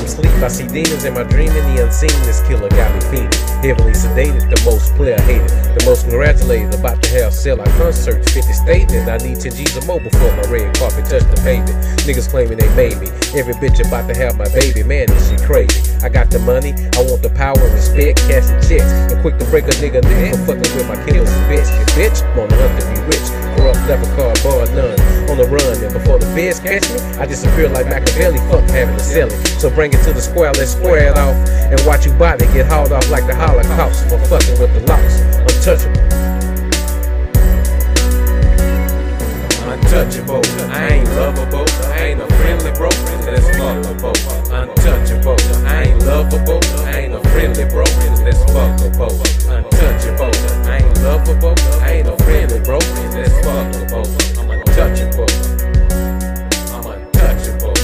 phantom sleep. I see demons in my dream, and the unseen. This killer got me fiending. Heavily sedated, the most player hated, the most congratulated. About to have sell our concerts, 50 stating I need 10 G's or more before my red carpet touch the pavement. Niggas claiming they made me. Every bitch about to have my baby. Man, this shit crazy. I got the money, I want the power and respect, cash and checks, and quick to break a nigga neck for fucking with my killers and bitch. Bitch, I'm on the hunt to be rich. Corrupt leprechaun, bar none, on the run. And before the feds catch me, I disappear like Machiavelli. Fuck having to sell it. So bring it to the square, let's square it off, and watch you body get hauled off like the Holocaust for fucking with the locks. Untouchable. Untouchable. I ain't lovable. I ain't a friendly bro. Let's fuckable. Untouchable. I ain't lovable. I ain't a friendly bro. Let's fuckable. Untouchable. I ain't lovable. I ain't a friendly bro. Let's fuckable. I'm untouchable. I'm untouchable.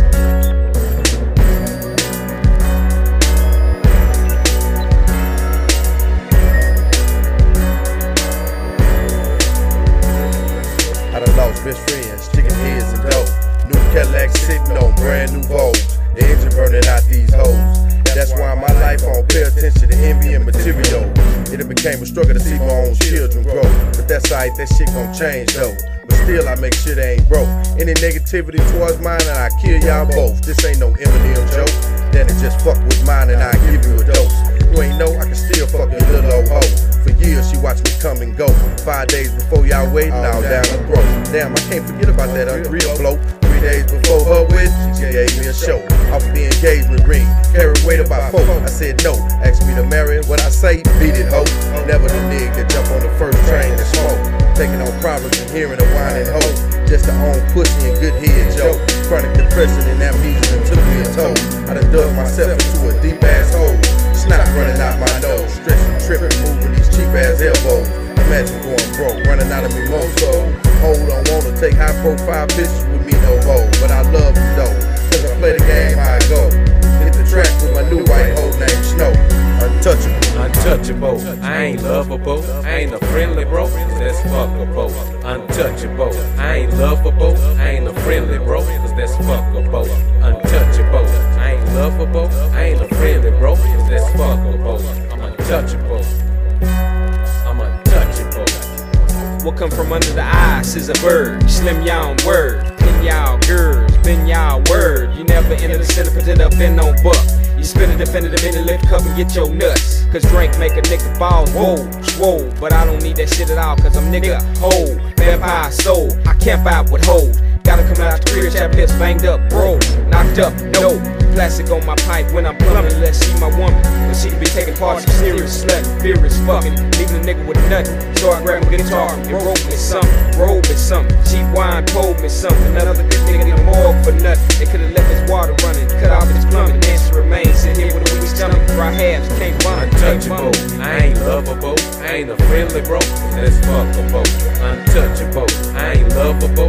I done lost best friends, chicken heads and dough. New Cadillac sitting on brand new Vogues. The engine burning out these hoes. That's why my life I don't pay attention to envy and material. It became a struggle to see my own children grow. But that's alright, that shit gon' change though. But still I make sure they ain't broke. Any negativity towards mine and I kill y'all both. This ain't no Eminem joke. Then it just fuck with mine and I give you a dose. You ain't know I can still fuck your little old hoe. For years she watched me come and go. 5 days before y'all waiting, all down the throat. Damn, I can't forget about that unreal flow. 3 days before her wedding, she gave me a show. Off the engagement ring, carried weight about 4. I said no, asked me to marry. What I say, beat it, ho. Never the nigga that jump on the first train and smoke. Taking on problems and hearing a whining hoe. Just to own pussy and good head, Joe. Chronic depression and amnesia took me a toll. I done dug myself into a deep ass hole. Snot running out my nose, stressing, tripping, moving these cheap ass elbows. Imagine going broke, running out of me so. Hold on, wanna take high profile pictures with me no more. But I love them though, cause I play the game how I go. Hit the track with my new white hoe named Snow. Untouchable. Untouchable. I ain't lovable. I ain't a friendly bro. That's fuckable. Untouchable. I ain't lovable. I ain't a friendly bro. That's fuckable. Untouchable. I ain't lovable. I ain't a friendly bro. That's fuckable. I'm untouchable. I'm untouchable. What come from under the eyes is a bird. Slim y'all word. Pin y'all girls. Bend y'all word. You never enter the center, put it up in no buck. You spit a definitive in the lift cup and get your nuts. Cause drink make a nigga balls whoa, swole. But I don't need that shit at all, cause I'm nigga whole. Vampire soul, I camp out with hoes. Gotta come out the career, chap lips banged up, bro. Knocked up, no. Plastic on my pipe when I'm plumbing. Let's see my woman, but she be taking part of serious slut, furious fucking, leaving a nigga with nothing. So I grabbed my guitar and wrote me something, rolled me something. Cheap wine told me something. Another good nigga in the morgue for nothing. They could've left his water running, cut off his plumbing. The answer remains, sit here with a weak stomach, dry halves, can't bump. Untouchable. I ain't lovable. I ain't a friendly bro. That's fuckable. Untouchable. I ain't lovable.